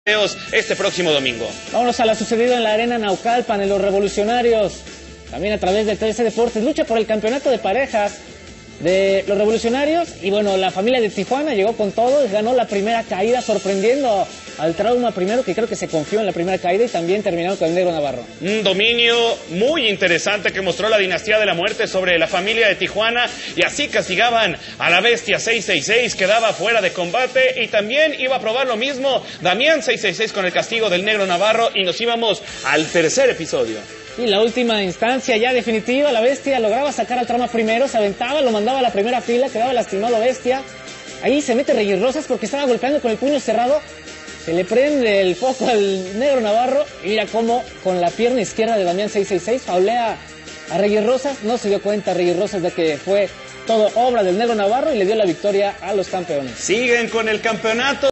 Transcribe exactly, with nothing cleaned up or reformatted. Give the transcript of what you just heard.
este próximo domingo. Vámonos a lo sucedido en la Arena Naucalpan, en los Revolucionarios. También a través de T V C Deportes, lucha por el campeonato de parejas de los Revolucionarios. Y bueno, la familia de Tijuana llegó con todo, ganó la primera caída sorprendiendo al Trauma primero, que creo que se confió en la primera caída, y también terminaron con el Negro Navarro. Un dominio muy interesante que mostró la dinastía de la muerte sobre la familia de Tijuana, y así castigaban a la bestia seis seis seis, quedaba fuera de combate, y también iba a probar lo mismo Damián seis seis seis con el castigo del Negro Navarro, y nos íbamos al tercer episodio. Y la última instancia ya definitiva, la bestia lograba sacar al Trauma primero, se aventaba, lo mandaba a la primera fila, quedaba lastimado bestia. Ahí se mete Reyes Rosas porque estaba golpeando con el puño cerrado. Se le prende el foco al Negro Navarro y mira cómo con la pierna izquierda de Damián seis seis seis faulea a Reyes Rosas. No se dio cuenta Reyes Rosas de que fue todo obra del Negro Navarro y le dio la victoria a los campeones. Siguen con el campeonato.